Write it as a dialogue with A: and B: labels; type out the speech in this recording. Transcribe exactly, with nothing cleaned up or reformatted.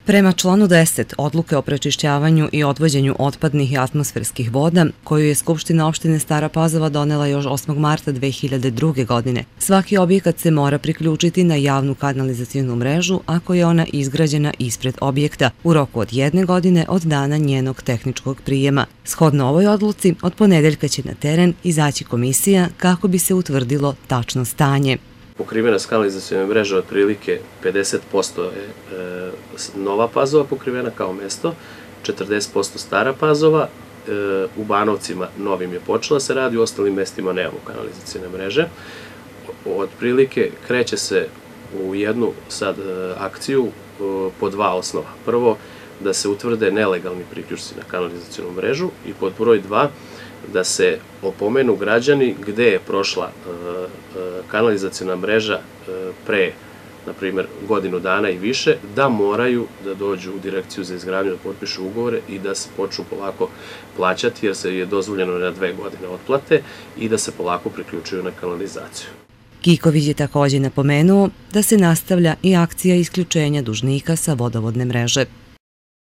A: Prema članu deset Odluke o prečišćavanju i odvođenju otpadnih i atmosferskih voda, koju je Skupština opštine Stara Pazova donela još osmog marta dve hiljade druge. godine, svaki objekat se mora priključiti na javnu kanalizacionu mrežu ako je ona izgrađena ispred objekta u roku od jedne godine od dana njenog tehničkog prijema. Shodno ovoj odluci, od ponedeljka će na teren izaći komisija kako bi se utvrdilo tačno stanje.
B: Pokrivenost kanalizacione mreže otprilike pedeset posto je e, Nova Pazova pokrivena kao mesto, četrdeset posto Stara Pazova, e, u Banovcima novim je počela se radi, u ostalim mestima nemamo kanalizacione mreže. Otprilike kreće se u jednu sad e, akciju e, po dva osnova. Prvo, da se utvrde nelegalni priključci na kanalizacionu mrežu i pod broj dva, da se opomenu građani gde je prošla kanalizaciona mreža pre, na primjer, godinu dana i više, da moraju da dođu u direkciju za izgradnju, da potpišu ugovore i da se počnu polako plaćati, jer se je dozvoljeno na dve godine otplate i da se polako priključuju na kanalizaciju.
A: Kiković je također napomenuo da se nastavlja i akcija isključenja dužnika sa vodovodne mreže.